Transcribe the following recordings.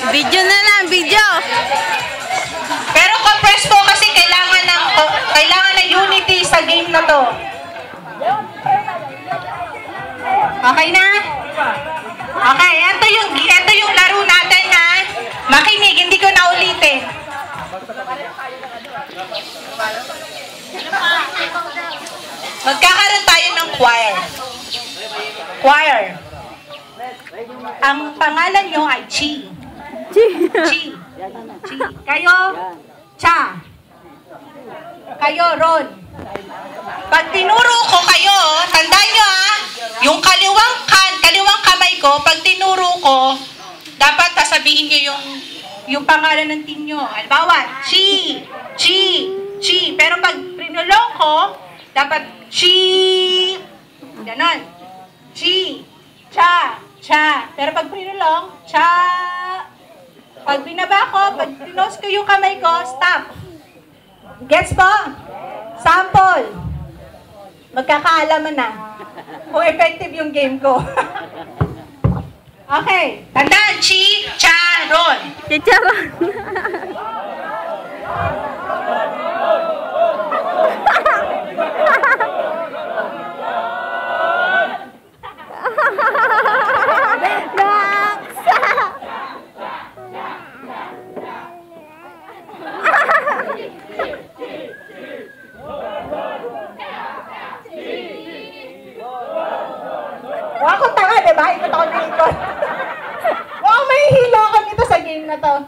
Video na lang, video. Pero compress po kasi kailangan ng unity sa game na to. Okay na? Okay, ito yung laro natin ha. Makinig, hindi ko na ulitin. Magkakaroon tayo ng choir. Choir. Ang pangalan nyo ay Chi. Chi. Kayo, Cha. Kayo, Ron. Pag tinuro ko kayo, tandaan nyo ha, yung kaliwang kamay ko, pag tinuro ko, dapat sasabihin nyo yung pangalan ng team nyo. Halimbawa, Chi, Chi, Chi. Pero pag prinulong ko, dapat Chi. Ganon. Chi, Cha, Cha. Pero pag prinulong, Cha. Pag binaba ko, pag pinost ko yung kamay ko, stop. Gets po? Sample. Magkakaalaman na kung effective yung game ko. Okay. Tandaan, Chicharon. Chicharon. Ako tanga, diba? Ikot ako na ikot. Wow, may hilo ako nito sa game na to.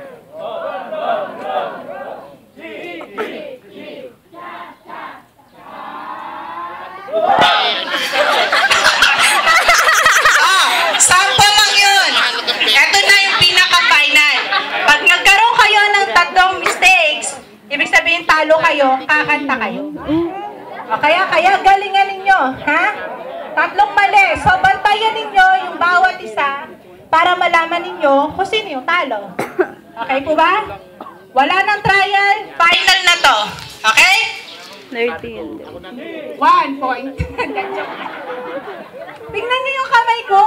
Sample lang yun. Ito na yung pinaka-final. Pag nagkaroon kayo ng 3 mistakes, ibig sabihin talo kayo, kakanta kayo. O kaya galing-galing nyo, ha? 3 mali. So, bantayan ninyo yung bawat isa para malaman ninyo kung sino yung talo. Okay po ba? Wala nang trial. Final na to. Okay? 13. 1 point. Tingnan niyo yung kamay ko.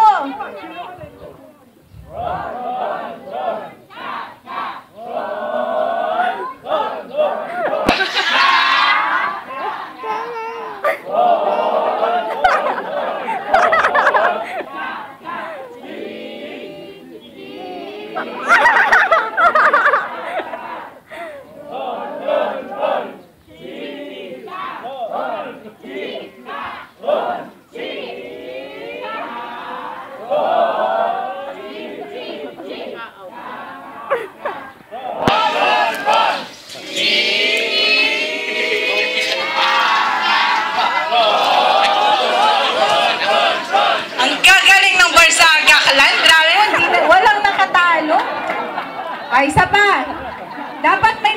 Ang gagaling ng Barzaga kalan. Grabe mo, walang nakatalo. Ay, isa pa. Dapat may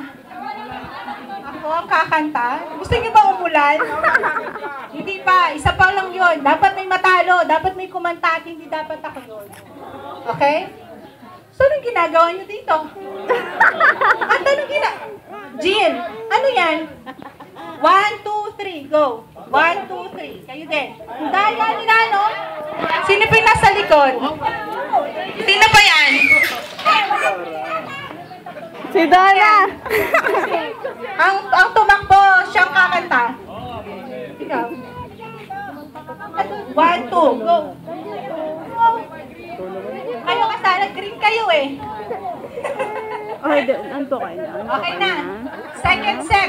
Ako ang kakanta. Gusto niyo ba umulan? Hindi pa. Isa pa lang yun. Dapat may matalo. Dapat may kumanta at hindi dapat ako yun. Okay? So, anong ginagawa niyo dito? At anong Jill, ano yan? 1, 2, 3, go. 1, 2, 3. Kayo din. Daya nila, no? Sino pa yung nasa likod? Sino pa yan? Si Donna. Ang tumakbo, siyang kakanta. Ikaw. 1, 2, go. Kayo kasala, green kayo eh. Okay, anto kayo na. Okay na. Second set.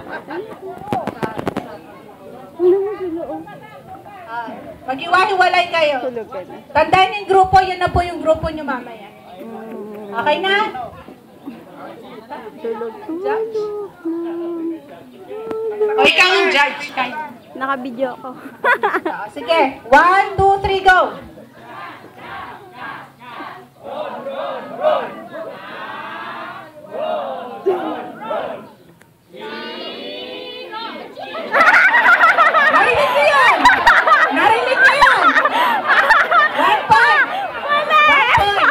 Mag-iwa-hiwalay kayo. Tulog ka na. Tandaan yung grupo, yun na po yung grupo nyo mamaya. Okay na? Tulog. Judge. O ikaw yung judge. Naka-video ako. Sige. 1, 2, 3, go. Narinig ko yan! Narinig ko yan! 1 point! 1 point!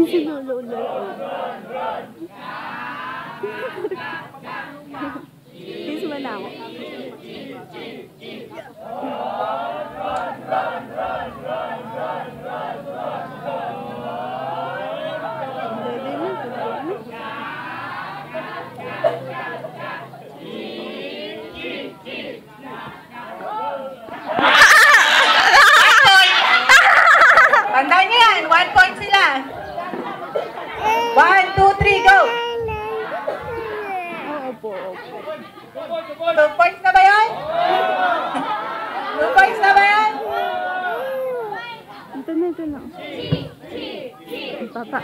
Sinulolo. Kiss mo na ako. Tandaan niyo yan. 1 point sila. 1, 2, 3, go! Opo. 2 points na ba yan? 2 points na ba yan? Ito na. Papa.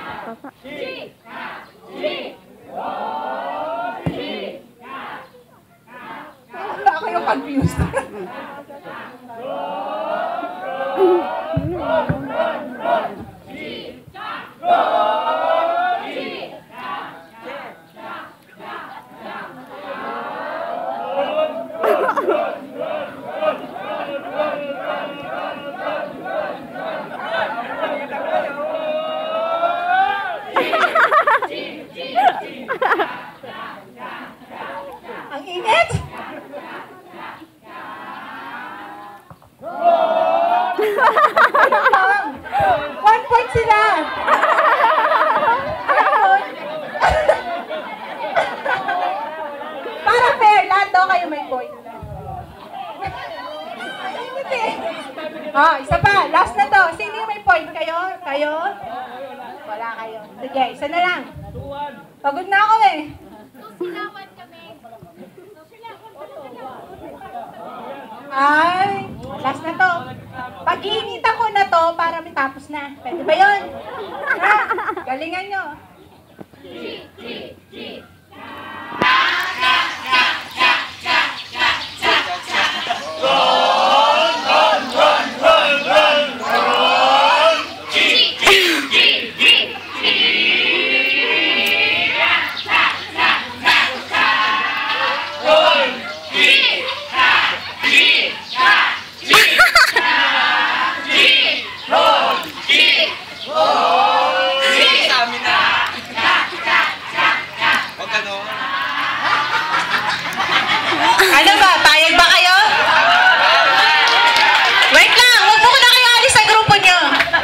Ako yung confused. Ang init! One point sila! Para fair, lahat daw kayo may point. Isa pa, last na to. Sino yung may point? Kayo? Kayo? Wala kayo. Sige, isa na lang. Pagod na ako eh. Ay, last na to. Pag-iinitan ko na to para matapos na. Pwede ba yun? Ha? Galingan nyo. Ano ba? Payag ba kayo? Wait lang! Huwag mo na kayo alis sa grupo nyo.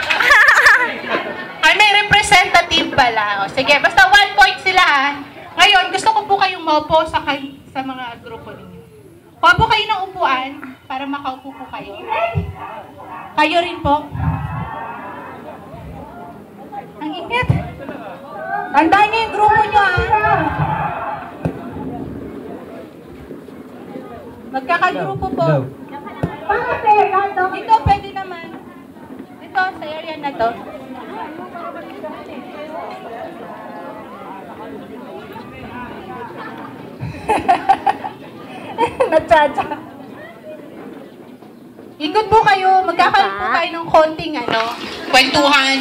Ay, may representative pala. O, sige, basta 1 point sila ha. Ngayon, gusto ko po kayong maupo sa mga grupo ninyo. Kuha po kayo ng upuan para makaupo po kayo. Kayo rin po. Ang init. Tandaan niyo yung grupo nyo ha. Magkakagrupo po. Para fair, dito pwede naman. Dito, sa area na to. Natsadya. Ikot po kayo. Magkakaroon po kayo ng konting kwentuhan.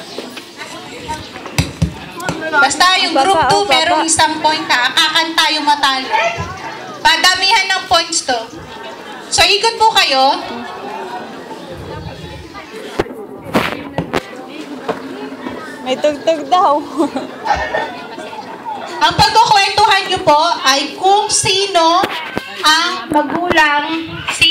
Basta yung group 2, merong isang point ha. Kakanta yung matalo. Padamihan ng points to. So, ikot po kayo. May tugtog daw. Ang pagkukwentuhan nyo po ay kung sino ang magulang,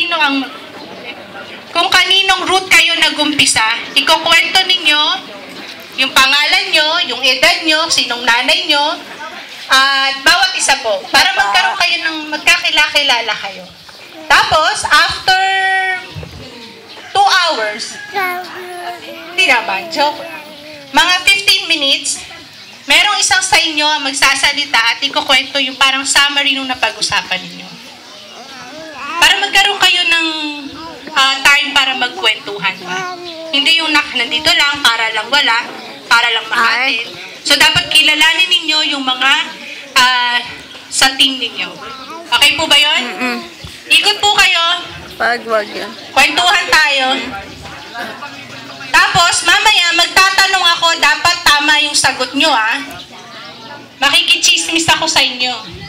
kung kaninong route kayo nagumpisa. Ikukwento ninyo yung pangalan nyo, yung edad nyo, sinong nanay nyo, at bawat isa po, para magkaroon kayo ng magkakilala kayo. Tapos, after 2 hours, hindi naman, joke. Mga 15 minutes, merong isang sa inyo ang magsasalita at ikukwento yung parang summary nung napag-usapan ninyo. Para magkaroon kayo ng time para magkwentuhan. Hindi yung nandito lang, para lang wala, para lang makatin. So, dapat kilalanin ninyo yung mga sa team ninyo. Okay po ba yun? Ikot po kayo. Wag yun. Kwentuhan tayo. Tapos, mamaya, magtatanong ako, dapat tama yung sagot nyo, ha? Makikichismis ako sa inyo.